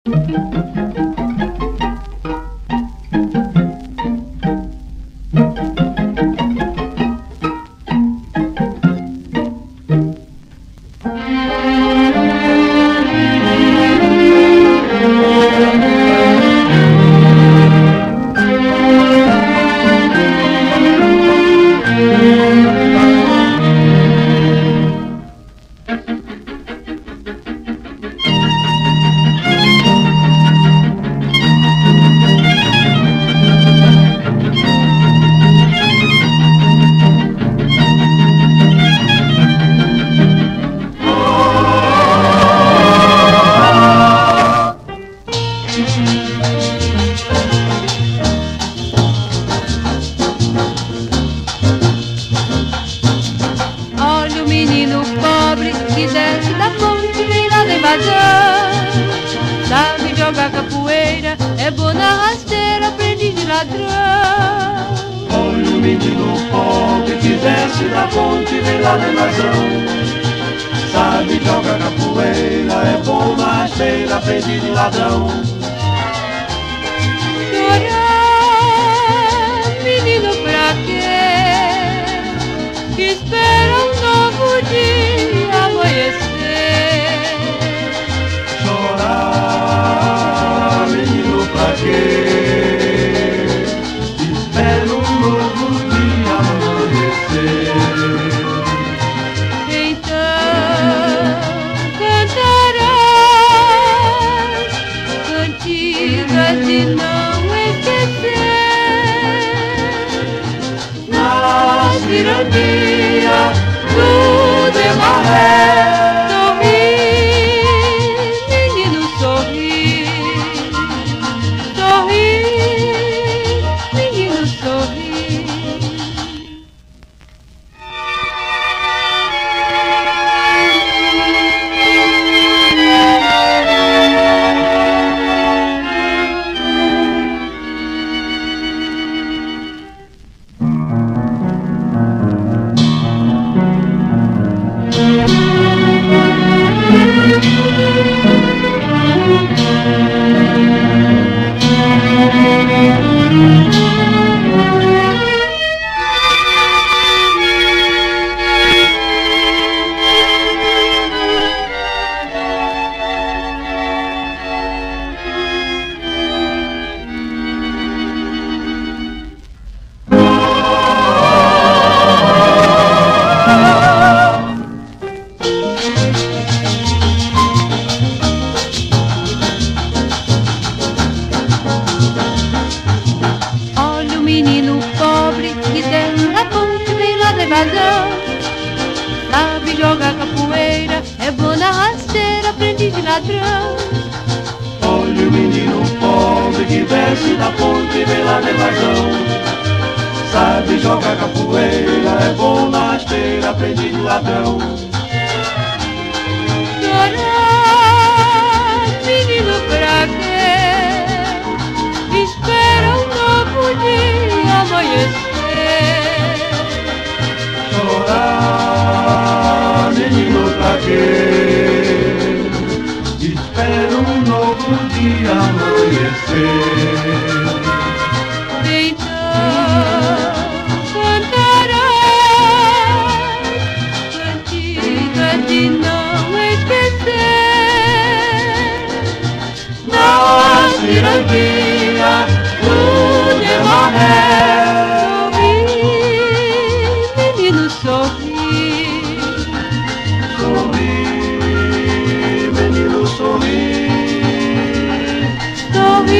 Olha o menino pobre que desce da ponte, vem lá da invasão. Sabe jogar capoeira, é bom na rasteira, aprendiz de ladrão. Olha o menino pobre que desce da ponte, vem lá da invasão. Sabe jogar capoeira, é bom na rasteira, aprendiz de ladrão. Chorar, menino, pra quê? Espera um novo dia amanhecer. Chorar, menino, pra quê? Espera um novo dia amanhecer. Então cantarás cantigas de não esquecer. Na cirandinha do Demaré, Sorri, menino, sorri. Sorri, menino, sorri. Olha o menino pobre que desce da ponte, vem lá da invasão. Sabe jogar capoeira, é bom na rasteira, aprendiz de ladrão. olha o menino pobre que desce da ponte, vem lá da invasão. Sabe jogar capoeira, é bom na rasteira, aprendiz de ladrão. Chorar, menino, pra quê? Espera um novo dia amanhecer. Chorar, menino, pra quê? Espera um novo dia amanhecer. Então cantarás cantigas de não esquecer. Na cirandinha do Demaré, Sorri, menino, sorri. sorri, menino, sorri. Sorri,